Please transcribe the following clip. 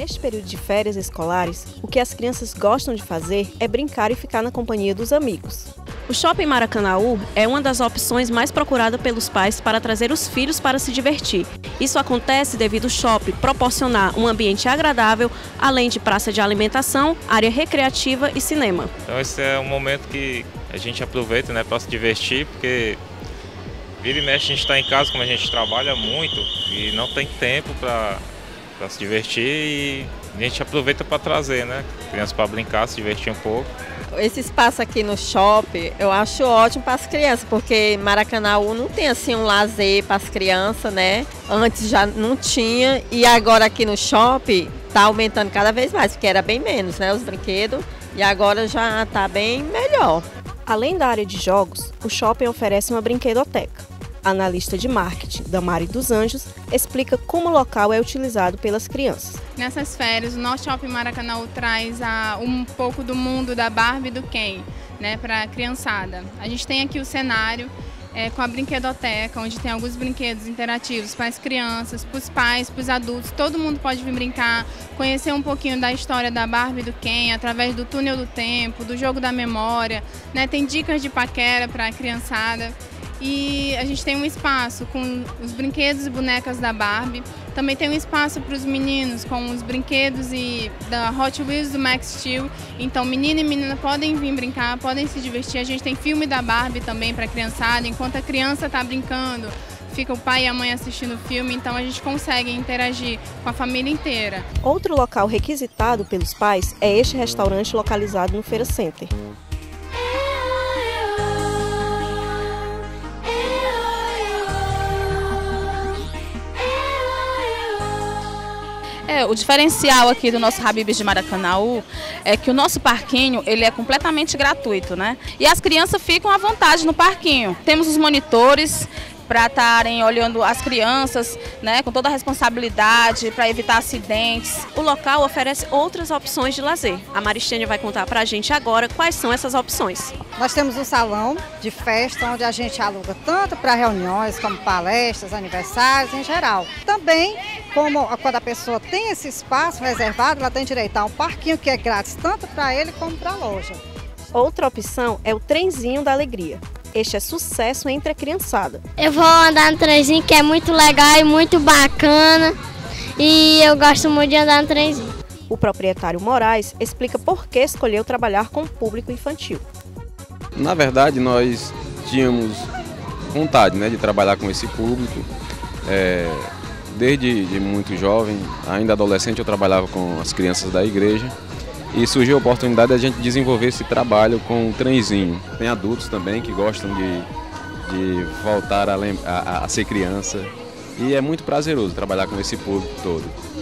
Neste período de férias escolares, o que as crianças gostam de fazer é brincar e ficar na companhia dos amigos. O Shopping Maracanaú é uma das opções mais procuradas pelos pais para trazer os filhos para se divertir. Isso acontece devido ao shopping proporcionar um ambiente agradável, além de praça de alimentação, área recreativa e cinema. Então esse é um momento que a gente aproveita, né, para se divertir, porque vira e mexe a gente está em casa, como a gente trabalha muito e não tem tempo para se divertir, e a gente aproveita para trazer, né, crianças para brincar, se divertir um pouco. Esse espaço aqui no shopping eu acho ótimo para as crianças, porque Maracanaú não tem assim um lazer para as crianças, né? Antes já não tinha e agora aqui no shopping está aumentando cada vez mais, porque era bem menos, né, os brinquedos, e agora já está bem melhor. Além da área de jogos, o shopping oferece uma brinquedoteca. A analista de marketing, Damari dos Anjos, explica como o local é utilizado pelas crianças. Nessas férias, o nosso Shopping Maracanaú traz um pouco do mundo da Barbie e do Ken, né, para a criançada. A gente tem aqui o cenário com a brinquedoteca, onde tem alguns brinquedos interativos para as crianças, para os pais, para os adultos. Todo mundo pode vir brincar, conhecer um pouquinho da história da Barbie e do Ken, através do túnel do tempo, do jogo da memória, né, tem dicas de paquera para a criançada. E a gente tem um espaço com os brinquedos e bonecas da Barbie. Também tem um espaço para os meninos com os brinquedos da Hot Wheels do Max Steel. Então menino e menina podem vir brincar, podem se divertir. A gente tem filme da Barbie também para a criançada. Enquanto a criança está brincando, fica o pai e a mãe assistindo o filme. Então a gente consegue interagir com a família inteira. Outro local requisitado pelos pais é este restaurante localizado no Feira Center. O diferencial aqui do nosso Habib's de Maracanaú é que o nosso parquinho ele é completamente gratuito, né? E as crianças ficam à vontade no parquinho. Temos os monitores para estarem olhando as crianças, né, com toda a responsabilidade, para evitar acidentes. O local oferece outras opções de lazer. A Maristênia vai contar para a gente agora quais são essas opções. Nós temos um salão de festa onde a gente aluga tanto para reuniões como palestras, aniversários em geral. Também, quando a pessoa tem esse espaço reservado, ela tem direito a um parquinho que é grátis tanto para ele como para a loja. Outra opção é o Trenzinho da Alegria. Este é sucesso entre a criançada. Eu vou andar no trenzinho, que é muito legal e muito bacana, e eu gosto muito de andar no trenzinho. O proprietário Moraes explica por que escolheu trabalhar com o público infantil. Na verdade, nós tínhamos vontade, né, de trabalhar com esse público. Desde muito jovem, ainda adolescente, eu trabalhava com as crianças da igreja. E surgiu a oportunidade de a gente desenvolver esse trabalho com o trenzinho. Tem adultos também que gostam de voltar a ser criança. E é muito prazeroso trabalhar com esse público todo.